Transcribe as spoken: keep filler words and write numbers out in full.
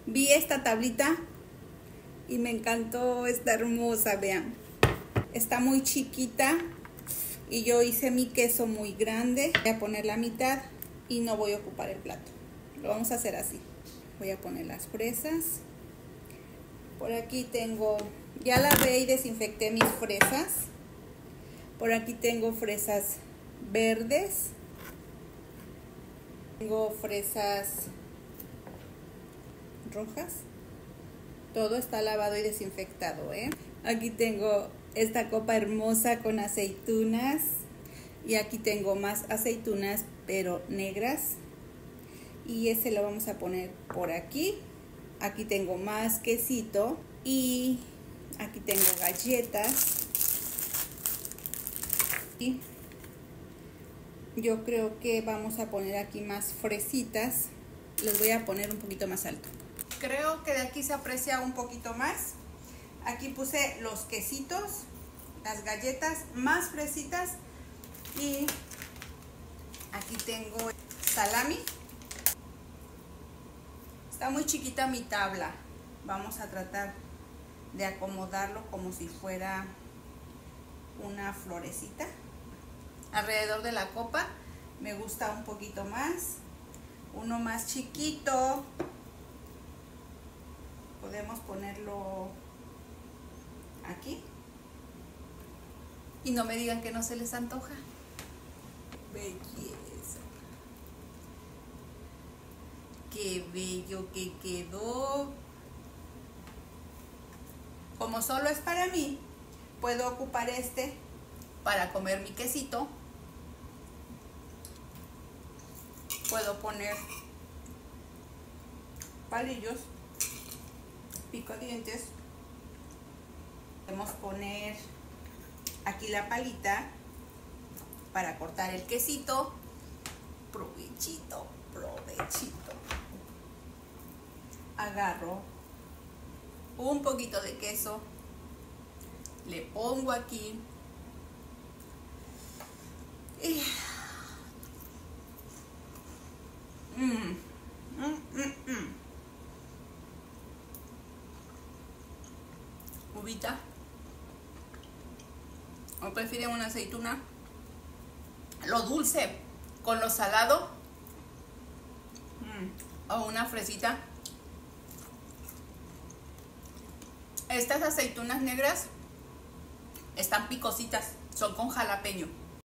Vi esta tablita y me encantó, está hermosa, vean. Está muy chiquita y yo hice mi queso muy grande. Voy a poner la mitad y no voy a ocupar el plato. Lo vamos a hacer así. Voy a poner las fresas. Por aquí tengo, ya lavé y desinfecté mis fresas. Por aquí tengo fresas verdes. Tengo fresas rojas. Todo está lavado y desinfectado, ¿eh? Aquí tengo esta copa hermosa con aceitunas. Y aquí tengo más aceitunas, pero negras. Y ese lo vamos a poner por aquí. Aquí tengo más quesito. Y aquí tengo galletas. Y yo creo que vamos a poner aquí más fresitas. Les voy a poner un poquito más alto. Creo que de aquí se aprecia un poquito más. Aquí puse los quesitos, las galletas, más fresitas. Y aquí tengo salami. Está muy chiquita mi tabla. Vamos a tratar de acomodarlo como si fuera una florecita. Alrededor de la copa me gusta un poquito más. Uno más chiquito. Podemos ponerlo aquí. Y no me digan que no se les antoja. Belleza. Qué bello que quedó. Como solo es para mí, puedo ocupar este para comer mi quesito. Puedo poner palillos, picadientes. Podemos poner aquí la palita para cortar el quesito. Provechito, provechito. Agarro un poquito de queso, le pongo aquí y mm, mm, mm, mm. Uvita, o prefieren una aceituna, lo dulce con lo salado, mm. o una fresita. Estas aceitunas negras están picositas, son con jalapeño.